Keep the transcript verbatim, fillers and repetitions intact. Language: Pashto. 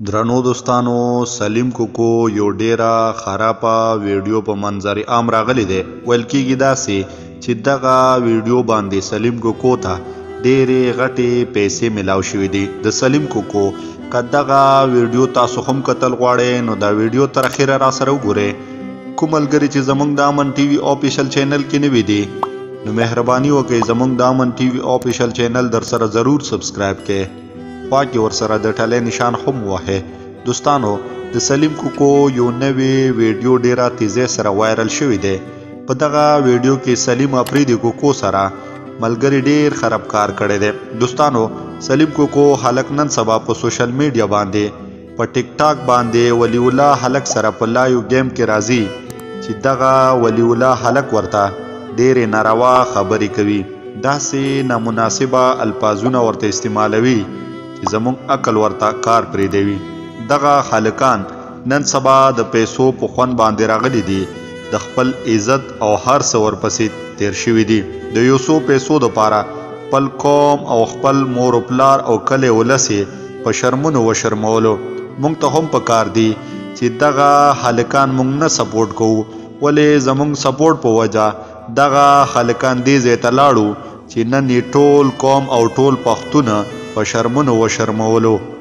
درنو دوستانو سلیم کوکو یو ډیره خرابه ویډیو په منظر عام راغلی دی. ویل کېږي داسې چې دغه ویډیو باندې سلیم کوکو ته ډېرې غټې پیسې میلاو شوي دي. د سلیم کوکو که دغه ویډیو تاسو هم کتل غواړئ نو دا ویډیو تر اخره را سره وګورئ. کوم ملګري چې زموږ د امن ټي وي آفیشل چینل کې نوي دي نو مهرباني وکړئ زموږ د امن ټي وي آفیشل چینل در سره ضرور سبسکرایب کړئ. خوا کې ورسره د ټلې نشان هم ووهئ. دوستانو د سلیم کوکو یو نوی ویډیو ډیره تیزی سره وایرل شوی دی. په دغه ویډیو کې سلیم افریدي کوکو سره ملګري ډیر خراب کار کړی دی. دوستانو سلیم کوکو هلک نن سبا په سوشل میډیا باندې په ټیک ټاک باندې ولی الله هلک سره په لایو گیم کې راځي چې دغه ولی الله هلک ورته ډیرې ناروا خبرې کوي، داسې نامناسبه الفاظونه ورته استعمالوي چې زموږ عقل ورته کار پرېږدوي. دغه خالقان نن سبا د پیسو په خوند باندې راغلي دي، د خپل عزت او هر څه ورپسې تیر شوي دي. د یو څو پیسو دپاره خپل قوم او خپل مور و پلار او کلی ولس یې په شرمونو وشرمولو. موږ ته هم پکار دي چې دغه خالقان موږ نه سپورټ کوو، ولې زموږ سپورټ په وجه دغه خالقان دې ځای ته لاړو چې نن یې ټول قوم او ټول پښتونه په شرمونو وشرمولو.